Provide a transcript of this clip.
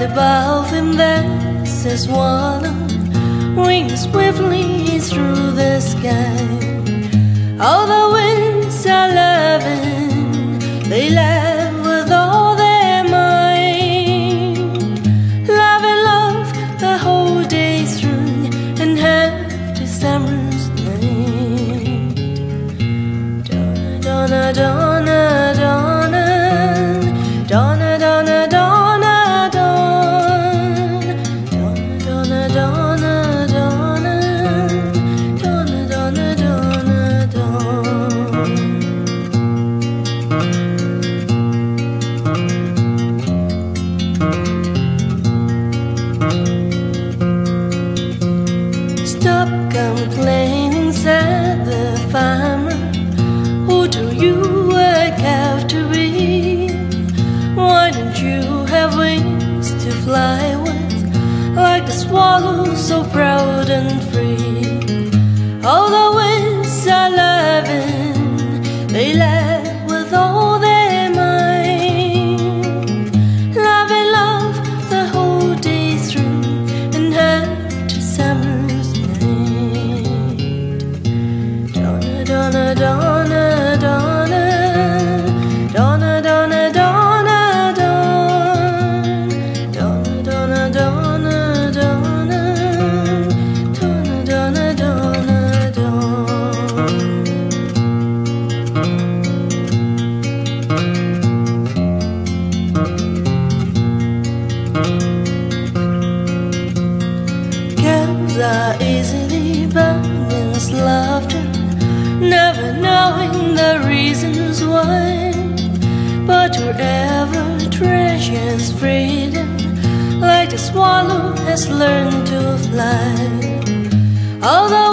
above him there's a swallow winging swiftly through the sky. All the winds are loving, they laugh with all their mind. Love and love the whole day through, and half to summer's night. Donna, Donna, Donna, Donna, Donna, Donna, Donna, Donna, Donna, Donna, Donna, Donna, Donna, Donna, Donna. Stop complaining, said the farmer. Who do you work out to be? Why don't you have wings to fly with, like the swallow so proud and free? All the winds are loving, they laugh with all their mind. Love and love the whole day through, and half to summer's night. Donna, Donna, Donna, Donna, Donna, Donna, Donna, Donna, Donna, Donna, Donna, Donna, Donna, Donna, Donna. Girls are easily bound in this laughter, never knowing the reasons why. But whoever treasures freedom, like the swallow has learned to fly. Although